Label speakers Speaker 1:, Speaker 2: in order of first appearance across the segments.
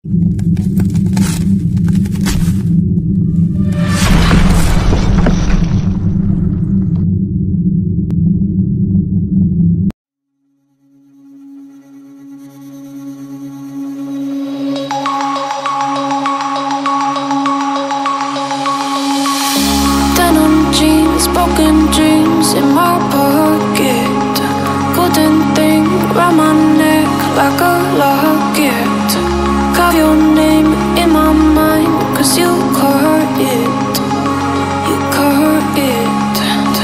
Speaker 1: Broken dreams in my pocket, golden thing round my neck like a locket. Carve your name in my mind, 'cause you caught it, you caught it.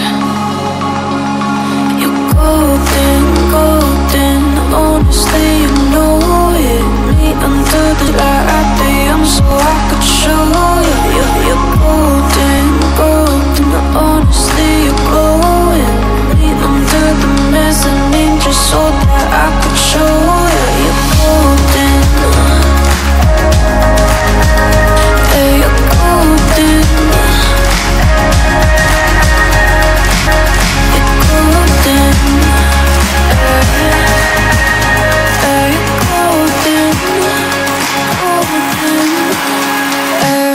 Speaker 1: You're golden, golden, honestly you know it. Me under the light I am so I could show you. You're golden, golden, honestly you're glowing. Me under the mezzanine just so that I could show you. You're golden, yeah, you're golden. You're golden, yeah, you're golden, golden, yeah.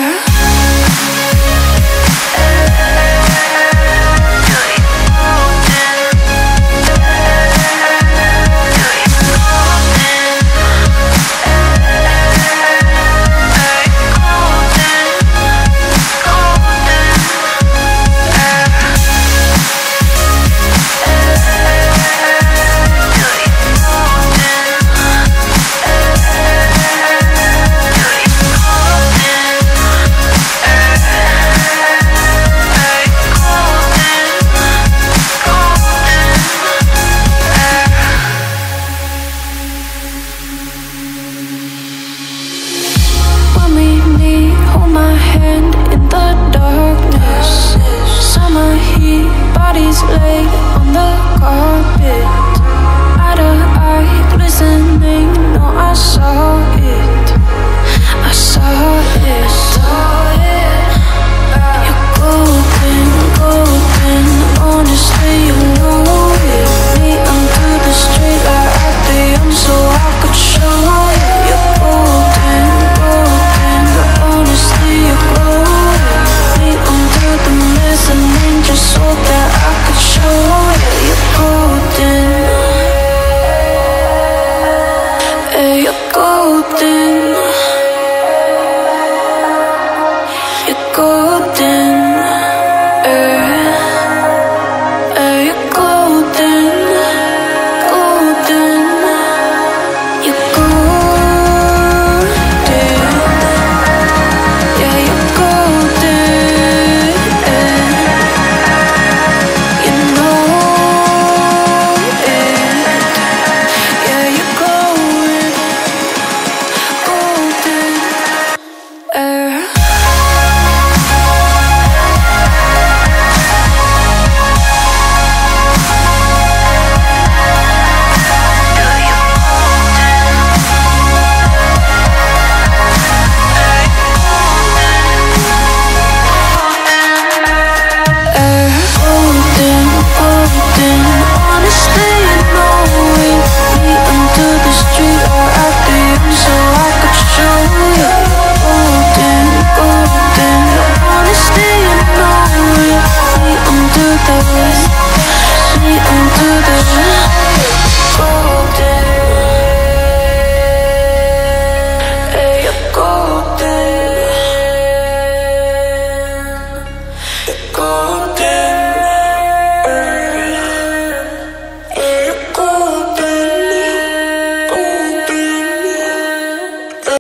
Speaker 1: Hold my hand in the darkness. Summer heat, bodies lay on the carpet. Eye to eye, glistening, no I saw you.